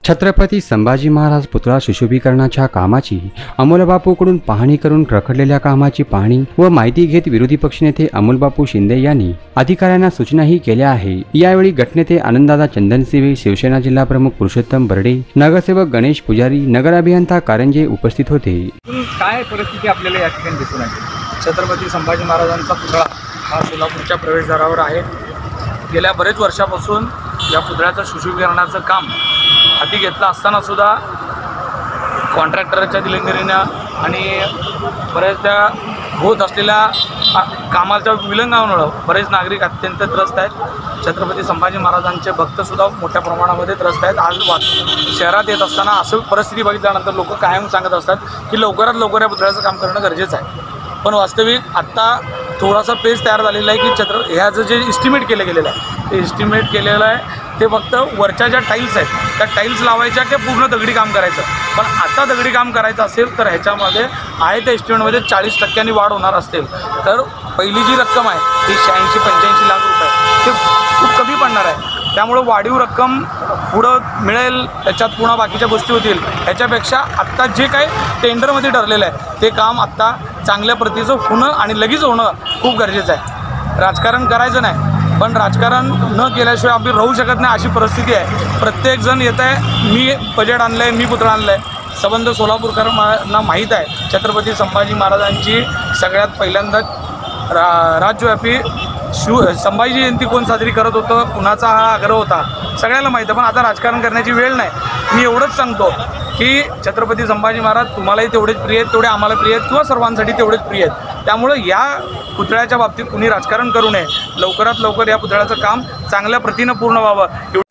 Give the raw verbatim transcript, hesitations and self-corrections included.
छत्रपती संभाजी महाराज पुतळा सुशोभीकरणाच्या कामाची अमोलबापूकडून पाहणी करून रखडलेल्या कामाची पाहणी व माहिती घेत विरोधी पक्षनेते अमोलबापू शिंदे यांनी अधिकाऱ्यांना सूचनाही केल्या आहे। यावेळी गटनेते आनंददादा चंदनसिवे, शिवसेना जिल्हा प्रमुख पुरुषोत्तम बर्डे, नगरसेवक गणेश पुजारी, नगर अभियंता कारंजे उपस्थित होते। काय परिस्थिती आपल्याला या ठिकाणी दिसून आली? छत्रपती संभाजी महाराजांचा पुतळा हा सोलापूरच्या प्रवेशद्वारावर आहे। गेल्या बरेच वर्षापासून या पुतळ्याचं सुशोभीकरणाचं काम हाती घेतलं असताना सुद्धा कॉन्ट्रॅक्टरच्या दिलगिरीनं आणि बरेचदा होत असलेल्या कामाच्या विलंबामुळं बरेच नागरिक अत्यंत त्रस्त आहेत। छत्रपती संभाजी महाराजांचे भक्तसुद्धा मोठ्या प्रमाणामध्ये त्रस्त आहेत। आज शहरात येत असताना असं परिस्थिती बघितल्यानंतर लोक कायम सांगत असतात की लवकरात लवकर या पुतळ्याचं काम करणं गरजेचं आहे, पण वास्तविक आत्ता थोडासा पेज तयार झालेला आहे की छत्र ह्याचं जे इस्टिमेट केलं गेलेलं आहे ते इस्टिमेट केलेलं आहे ते फक्त वरच्या ज्या टाईल्स आहेत त्या टाईल्स लावायच्या की पूर्ण दगडी काम करायचं। पण आता दगडी काम करायचं असेल तर ह्याच्यामध्ये आहे त्या इस्टिमेटमध्ये चाळीस टक्क्यांनी वाढ होणार असेल तर पहिली जी रक्कम आहे ती शहाऐंशी पंच्याऐंशी लाख रुपये ते खूप कमी पडणार आहे। त्यामुळं वाढीव रक्कम पुढं मिळेल, त्याच्यात पुन्हा बाकीच्या गोष्टी होतील। ह्याच्यापेक्षा आत्ता जे काही टेंडरमध्ये ठरलेलं आहे ते काम आत्ता चांगल्या प्रतीचं होणं आणि लगेच होणं खूप गरजेचं आहे। राजकारण करायचं नाही, पण राजकारण न केल्याशिवाय आम्ही राहू शकत नाही अशी परिस्थिती आहे। प्रत्येकजण येत आहे, मी बजेट आणलं आहे, मी पुतळा आणलं आहे। संबंध सोलापूरकरांना माहीत आहे छत्रपती संभाजी महाराजांची सगळ्यात पहिल्यांदा रा राज्यव्यापी शिव संभाजी जयंती कोण साजरी करत होतं, कुणाचा हा आग्रह होता सगळ्याला माहीत आहे। पण आता राजकारण करण्याची वेळ नाही। मी एवढंच सांगतो की छत्रपती संभाजी महाराज तुम्हालाही तेवढेच प्रिय आहेत, तेवढे आम्हाला प्रिय आहेत किंवा सर्वांसाठी तेवढेच प्रिय आहेत। त्यामुळं या पुतळ्याच्या बाबतीत कुणी राजकारण करू नये। लवकरात लवकर या पुतळ्याचं काम चांगल्या प्रतीनं पूर्ण व्हावं